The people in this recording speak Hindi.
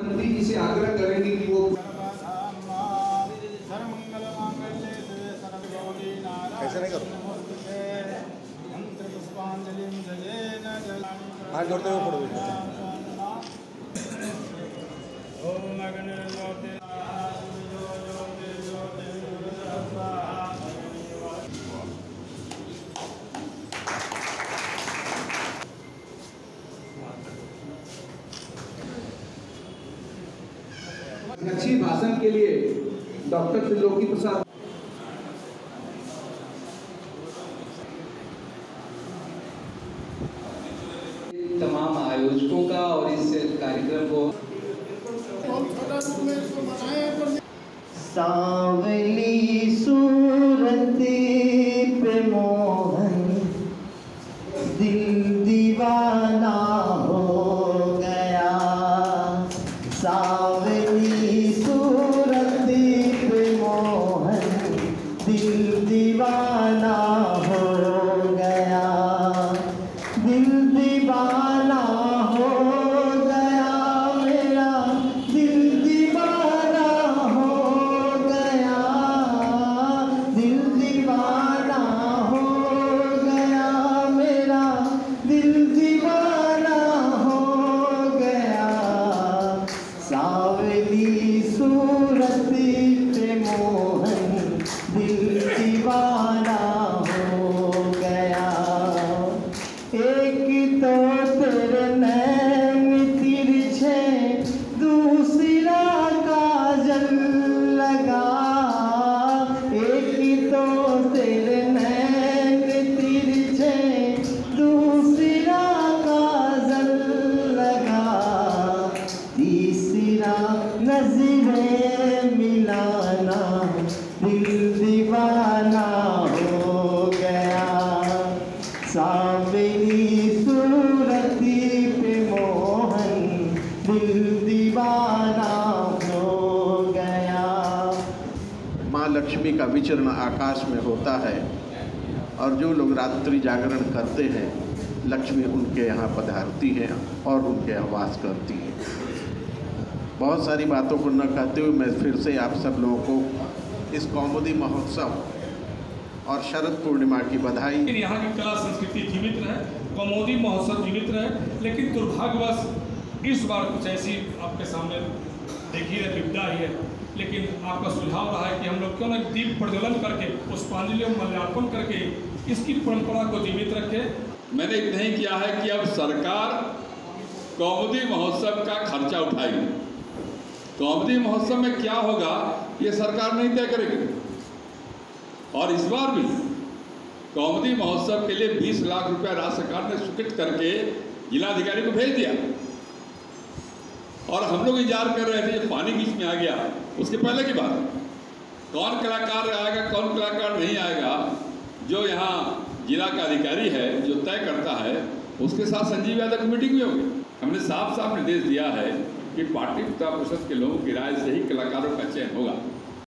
मंत्री जी से आग्रह करेंगे कि वो ऐसे नहीं करो। हाथ जोड़ते हुए पढ़ो। अच्छी भाषण के लिए डॉक्टर त्रिलोकी प्रसाद तमाम आयोजकों का और इस कार्यक्रम को सांवली सूरत पे मोहन दिल दीवाना हो गया। सांवली सूरत पे मोहन दिल दीवाना हो गया। दिल दीवाना हो गया मेरा, दिल दीवाना हो गया। दिल दीवाना हो गया मेरा, दिल दीवाना हो गया। सांवली सूरत पे मोहन दिल दीवाना हो गया। एक तो तेरे नैन तिरछे, दूसरा काजल लगा। एक तो तेरे नैन तिरछे, दूसरा काजल लगा। तीसरा नजरें मिलाना, दिल दीवाना हो गया। सांवली सूरत पे मोहन दिल दीवाना हो गया। माँ लक्ष्मी का विचरण आकाश में होता है और जो लोग रात्रि जागरण करते हैं, लक्ष्मी उनके यहाँ पधारती हैं और उनके यहाँ वास करती है। बहुत सारी बातों को न कहते हुए मैं फिर से आप सब लोगों को इस कौमुदी महोत्सव और शरद पूर्णिमा की बधाई। यहाँ की कला संस्कृति जीवित रहे, कौमुदी महोत्सव जीवित रहे, लेकिन दुर्भाग्यवश इस बार कुछ ऐसी आपके सामने देखी है, विपदा ही है। लेकिन आपका सुझाव रहा है कि हम लोग क्यों ना दीप प्रज्वलन करके, पुष्पांजलि और माल्यार्पण करके इसकी परंपरा को जीवित रखें। मैंने इतना ही किया है कि अब सरकार कौमुदी महोत्सव का खर्चा उठाएगी। कौमुदी महोत्सव में क्या होगा ये सरकार नहीं तय करेगी। और इस बार भी कौमुदी महोत्सव के लिए 20 लाख रुपया राज्य सरकार ने स्वीकृत करके जिलाधिकारी को भेज दिया। और हम लोग इंतजार कर रहे थे, पानी बीच में आ गया उसके पहले की बात। कौन कलाकार आएगा, कौन कलाकार नहीं आएगा, जो यहाँ जिला का अधिकारी है जो तय करता है, उसके साथ संजीव यादव की मीटिंग भी होगी। हमने साफ साफ निर्देश दिया है कि पार्टी परिषद के लोगों की राय से ही कलाकारों का चयन होगा।